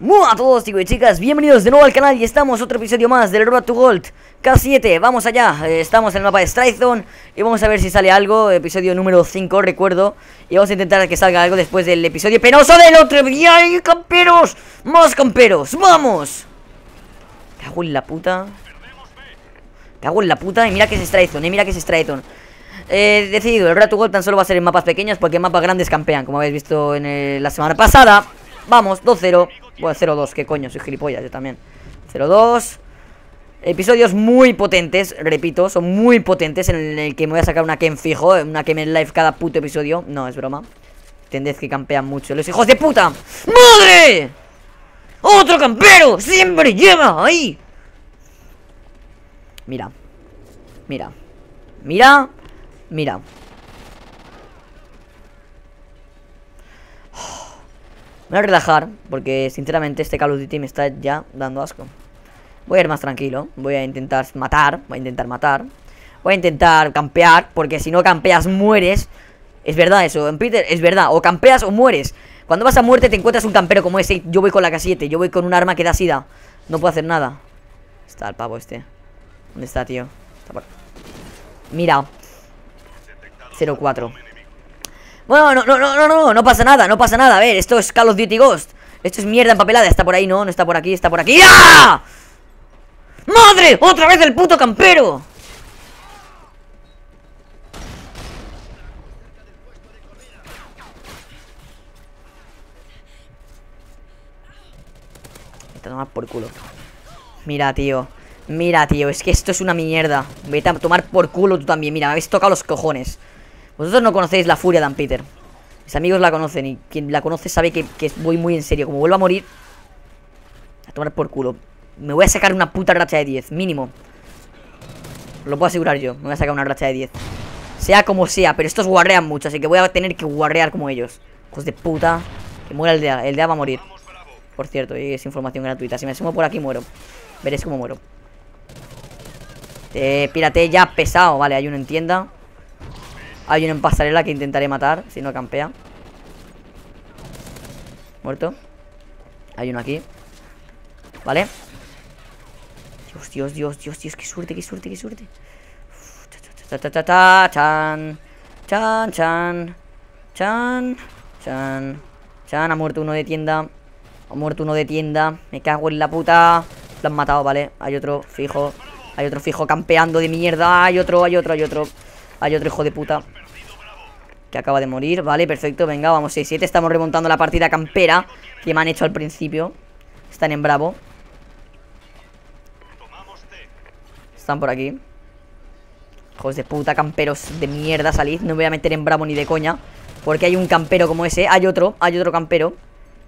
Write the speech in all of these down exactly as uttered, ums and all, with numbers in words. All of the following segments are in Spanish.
Hola a todos, chicos y chicas, bienvenidos de nuevo al canal y estamos otro episodio más del Road to Gold K siete, vamos allá, eh, estamos en el mapa de Strike Zone y vamos a ver si sale algo, episodio número cinco, recuerdo. Y vamos a intentar que salga algo después del episodio penoso del otro día. ¡Ay, camperos! ¡Más camperos! ¡Vamos! Cago en la puta. Cago en la puta y mira que es Strike Zone, eh, mira que es Strike Zone. He decidido, el Road to Gold tan solo va a ser en mapas pequeños porque en mapas grandes campean, como habéis visto en el, la semana pasada. Vamos, dos cero. Bueno, cero dos, qué coño, soy gilipollas, yo también. Cero dos. Episodios muy potentes, repito, son muy potentes. En el que me voy a sacar una Kem fijo, una Kem en live cada puto episodio. No, es broma. Entended que campean mucho los hijos de puta. ¡Madre! ¡Otro campero! ¡Siempre llega ahí! Mira. Mira. Mira. Mira. Me voy a relajar, porque sinceramente este Call of Duty me está ya dando asco. Voy a ir más tranquilo, voy a intentar matar, voy a intentar matar. Voy a intentar campear, porque si no campeas mueres. Es verdad eso, en Peter, es verdad, o campeas o mueres. Cuando vas a muerte te encuentras un campero como ese. Yo voy con la K siete, yo voy con un arma que da sida. No puedo hacer nada. Está el pavo este. ¿Dónde está, tío? Está por... Mira. cero cuatro. Bueno, no, no, no, no, no, no pasa nada, no pasa nada. A ver, esto es Call of Duty Ghost. Esto es mierda empapelada, está por ahí, no, no está por aquí, está por aquí. ¡Ah! ¡Madre! ¡Otra vez el puto campero! Está tomando por culo. Mira, tío. Mira, tío, es que esto es una mierda. Vete a tomar por culo tú también. Mira, me habéis tocado los cojones. Vosotros no conocéis la furia de Dan Peter. Mis amigos la conocen y quien la conoce sabe que, que voy muy en serio. Como vuelvo a morir, a tomar por culo. Me voy a sacar una puta racha de diez, mínimo. Lo puedo asegurar yo, me voy a sacar una racha de diez. Sea como sea, pero estos guarrean mucho, así que voy a tener que guarrear como ellos. Hijos de puta. Que muera el D A, el D A va a morir. Por cierto, y es información gratuita. Si me sumo por aquí muero. Veréis cómo muero. Eh, pírate ya, pesado. Vale, hay uno en tienda. Hay uno en pasarela que intentaré matar si no campea. Muerto. Hay uno aquí. Vale. Dios, Dios, Dios, Dios, Dios. Qué suerte, qué suerte, qué suerte. Uf, ta, ta, ta, ta, chan. Chan, chan. Chan. Chan. Chan, ha muerto uno de tienda. Ha muerto uno de tienda. Me cago en la puta. Lo han matado, vale. Hay otro fijo. Hay otro fijo campeando de mierda. Hay otro, hay otro, hay otro. Hay otro hijo de puta que acaba de morir. Vale, perfecto, venga, vamos seis siete. Estamos remontando la partida campera que me han hecho al principio. Están en Bravo. Están por aquí. Hijos de puta, camperos de mierda, salid. No me voy a meter en Bravo ni de coña, porque hay un campero como ese. Hay otro, hay otro campero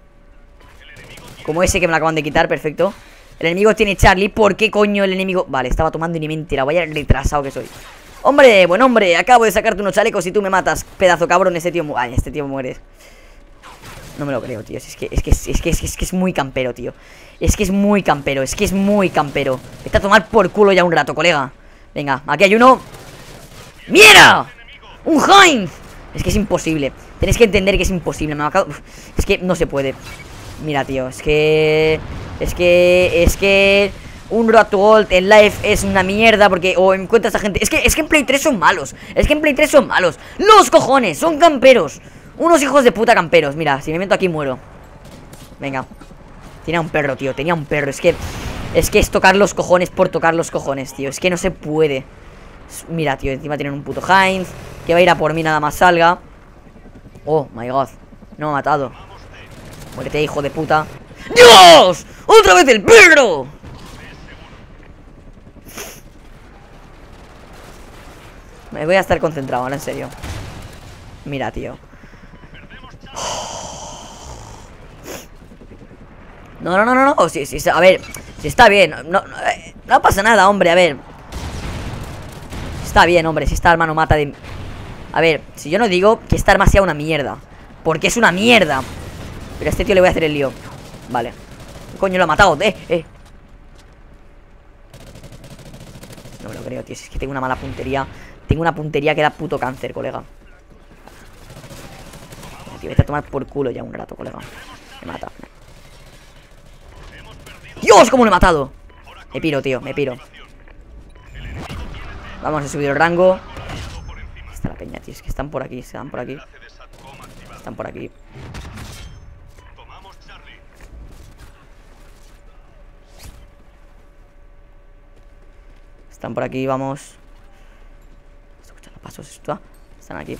como ese que me lo acaban de quitar, perfecto. El enemigo tiene Charlie. ¿Por qué coño el enemigo? Vale, estaba tomando y ni me he enterado. Vaya retrasado que soy. Hombre, buen hombre, acabo de sacarte unos chalecos y tú me matas, pedazo cabrón. Este tío, ay, este tío muere. No me lo creo, tío. Es que es que es, es que es, es que es muy campero, tío. Es que es muy campero, es que es muy campero. Vete a tomar por culo ya un rato, colega. Venga, aquí hay uno. ¡Mira! ¡Un Heinz! Es que es imposible. Tenéis que entender que es imposible. Me acabo... Es que no se puede. Mira, tío, es que... Es que... Es que... Un Road to Gold en live es una mierda porque o encuentras a gente. Es que, es que en Play tres son malos. Es que en Play tres son malos. ¡Los cojones! Son camperos. Unos hijos de puta camperos. Mira, si me meto aquí muero. Venga. Tenía un perro, tío. Tenía un perro. Es que... Es que es tocar los cojones por tocar los cojones, tío. Es que no se puede. Mira, tío. Encima tienen un puto Heinz que va a ir a por mí nada más salga. Oh, my god. No me ha matado. Muérete, hijo de puta. ¡Dios! ¡Otra vez el perro! Me voy a estar concentrado, ahora en serio. Mira, tío. No, no, no, no, no. Sí, sí, a ver, si está bien. No, no, no pasa nada, hombre, a ver. Está bien, hombre, si esta arma no mata de... A ver, si yo no digo que esta arma sea una mierda, porque es una mierda, pero a este tío le voy a hacer el lío. Vale. ¿Qué coño lo ha matado? Eh, eh. No me lo creo, tío, si es que tengo una mala puntería. Tengo una puntería que da puto cáncer, colega. Tío, vete a tomar por culo ya un rato, colega. Me mata. Dios, cómo lo he matado. Me piro, tío, me piro. Vamos a subir el rango. Está la peña, tío, es que están por aquí. Se dan por aquí. Están por aquí. Están por aquí, vamos. Escucha los pasos, esto. Están aquí.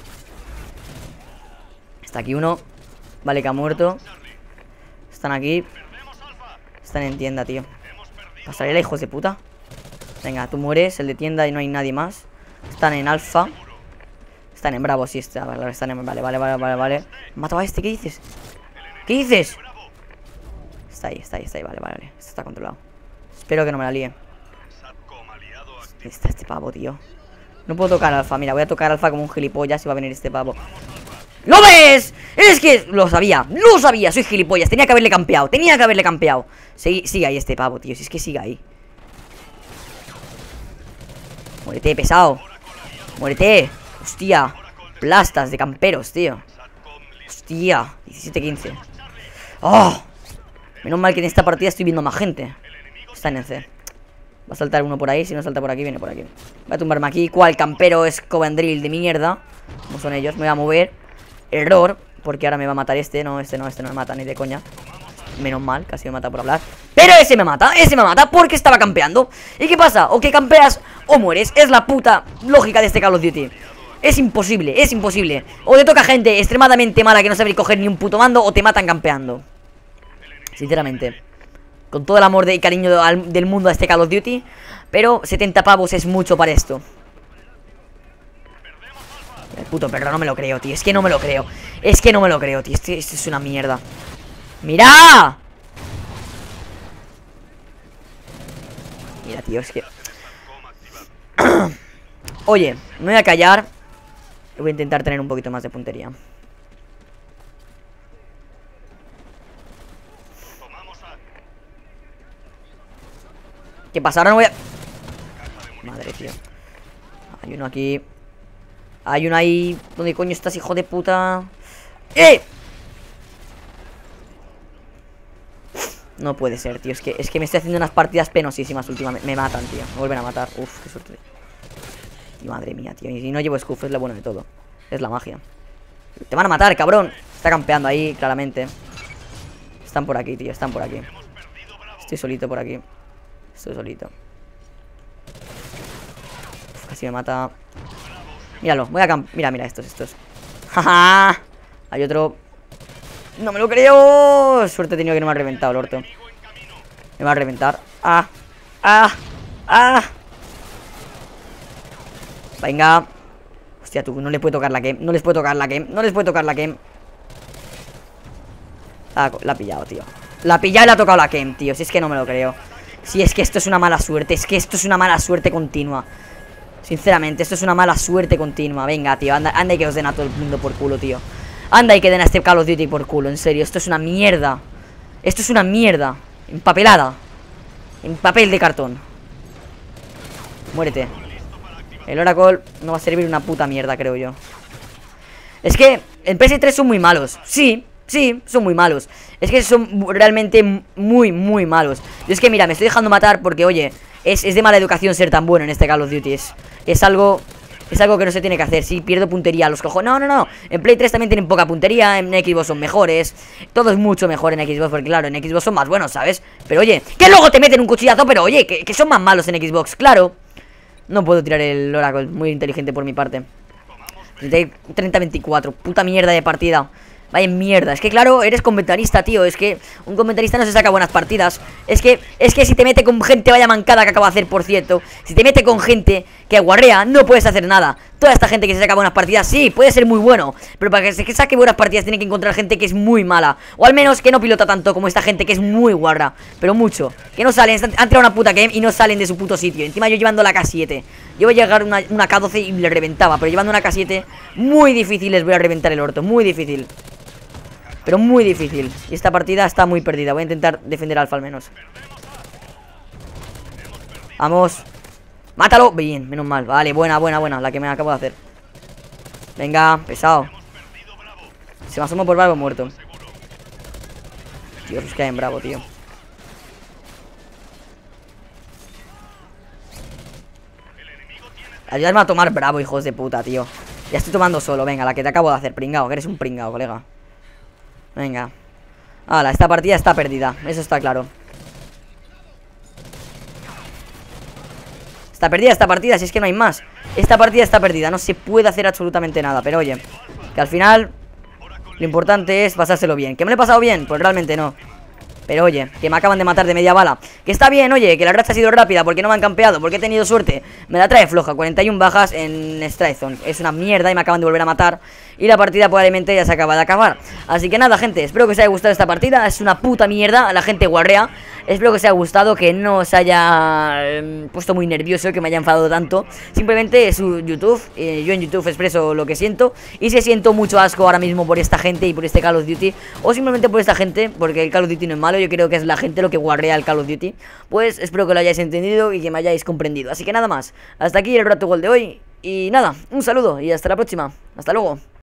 Está aquí uno. Vale, que ha muerto. Están aquí. Están en tienda, tío. Pasarela, hijos de puta. Venga, tú mueres, el de tienda y no hay nadie más. Están en alfa. Están en bravo, sí, está, vale, están en... Vale, vale, vale, vale, vale. Matado a este, ¿qué dices? ¿Qué dices? Está ahí, está ahí, está ahí, vale, vale. Esto está controlado. Espero que no me la líe. Está este pavo, tío. No puedo tocar alfa, mira, voy a tocar alfa como un gilipollas y va a venir este pavo. ¿Lo ves? Es que lo sabía, lo sabía, soy gilipollas. Tenía que haberle campeado, tenía que haberle campeado. Sigue, sigue ahí este pavo, tío, si es que sigue ahí. Muérete, pesado. Muérete. Hostia, plastas de camperos, tío. Hostia, diecisiete quince. ¡Oh! Menos mal que en esta partida estoy viendo más gente. Está en el C. Va a saltar uno por ahí, si no salta por aquí, viene por aquí. Voy a tumbarme aquí. ¿Cuál campero es Covendril de mierda? Como son ellos, me voy a mover. Error, porque ahora me va a matar este. No, este no, este no me mata ni de coña. Menos mal, casi me mata por hablar. Pero ese me mata, ese me mata porque estaba campeando. ¿Y qué pasa? O que campeas o mueres. Es la puta lógica de este Call of Duty. Es imposible, es imposible. O te toca gente extremadamente mala que no sabe coger ni un puto mando, o te matan campeando. Sinceramente. Con todo el amor y cariño del mundo a este Call of Duty. Pero setenta pavos es mucho para esto. El puto perro, no me lo creo, tío. Es que no me lo creo. Es que no me lo creo, tío. Esto, esto es una mierda. ¡Mira! Mira, tío, es que... Oye, me voy a callar. Voy a intentar tener un poquito más de puntería. ¿Qué pasa? Ahora no voy a... Madre, tío. Hay uno aquí. Hay uno ahí. ¿Dónde coño estás, hijo de puta? ¡Eh! No puede ser, tío. Es que, es que me estoy haciendo unas partidas penosísimas últimamente. Me matan, tío. Me vuelven a matar. Uf, qué suerte. Y madre mía, tío. Y si no llevo scuff, es lo bueno de todo. Es la magia. Te van a matar, cabrón. Está campeando ahí, claramente. Están por aquí, tío. Están por aquí. Estoy solito por aquí. Estoy solito. Uf, casi me mata. Míralo, voy a camp... Mira, mira, estos, estos. ¡Jaja! Hay otro. ¡No me lo creo! Suerte he tenido que no me ha reventado el orto. Me va a reventar. ¡Ah! ¡Ah! ¡Ah! Venga. Hostia, tú, no le puede tocar la game. No les puede tocar la game. No les puede tocar la game. La, la ha pillado, tío. La ha pillado y le ha tocado la game, tío. Si es que no me lo creo. Si es que esto es una mala suerte. Es que esto es una mala suerte continua. Sinceramente, esto es una mala suerte continua. Venga, tío, anda, anda y que os den a todo el mundo por culo, tío. Anda y que den a este Call of Duty por culo, en serio. Esto es una mierda. Esto es una mierda. Empapelada. En papel de cartón. Muérete. El Oracle no va a servir una puta mierda, creo yo. Es que en P S tres son muy malos. Sí, sí, son muy malos. Es que son realmente muy, muy malos. Yo es que mira, me estoy dejando matar porque, oye, es, es de mala educación ser tan bueno en este Call of Duty. Es, es algo... Es algo que no se tiene que hacer. Si pierdo puntería, los cojo. No, no, no. En Play tres también tienen poca puntería. En Xbox son mejores. Todo es mucho mejor en Xbox. Porque claro, en Xbox son más buenos, ¿sabes? Pero oye, que luego te meten un cuchillazo. Pero oye, que, que son más malos en Xbox, claro. No puedo tirar el Oracle. Muy inteligente por mi parte. treinta veinticuatro. Puta mierda de partida. Vaya mierda, es que claro, eres comentarista, tío. Es que un comentarista no se saca buenas partidas. Es que, es que si te mete con gente, vaya mancada que acaba de hacer, por cierto. Si te mete con gente que guarrea, no puedes hacer nada. Toda esta gente que se saca buenas partidas, sí, puede ser muy bueno, pero para que se saque buenas partidas tiene que encontrar gente que es muy mala. O al menos que no pilota tanto como esta gente que es muy guarra. Pero mucho, que no salen, han tirado una puta game y no salen de su puto sitio. Encima yo llevando la K siete. Yo voy a llegar una, una K doce y le reventaba. Pero llevando una K siete, muy difícil les voy a reventar el orto, muy difícil. Pero muy difícil. Y esta partida está muy perdida. Voy a intentar defender alfa al menos. Vamos. ¡Mátalo! Bien, menos mal. Vale, buena, buena, buena. La que me acabo de hacer. Venga, pesado. Se me asoma por Bravo muerto. Dios, es que hay en Bravo, tío. Ayudarme a tomar bravo, hijos de puta, tío. Ya estoy tomando solo, venga, la que te acabo de hacer, pringao. Que eres un pringao, colega. Venga. Hala, esta partida está perdida, eso está claro. Está perdida esta partida, si es que no hay más. Esta partida está perdida, no se puede hacer absolutamente nada. Pero oye, que al final lo importante es pasárselo bien. ¿Que me lo he pasado bien? Pues realmente no. Pero oye, que me acaban de matar de media bala. Que está bien, oye, que la racha ha sido rápida porque no me han campeado, porque he tenido suerte. Me la trae floja, cuarenta y uno bajas en Strike Zone. Es una mierda y me acaban de volver a matar. Y la partida probablemente ya se acaba de acabar. Así que nada, gente, espero que os haya gustado esta partida. Es una puta mierda, la gente guarrea. Espero que os haya gustado, que no os haya eh, puesto muy nervioso, que me haya enfadado tanto. Simplemente es un YouTube, eh, yo en YouTube expreso lo que siento. Y si siento mucho asco ahora mismo por esta gente y por este Call of Duty, o simplemente por esta gente, porque el Call of Duty no es malo, yo creo que es la gente lo que guarrea el Call of Duty. Pues espero que lo hayáis entendido y que me hayáis comprendido. Así que nada más, hasta aquí el Rato Gol de hoy. Y nada, un saludo y hasta la próxima. Hasta luego.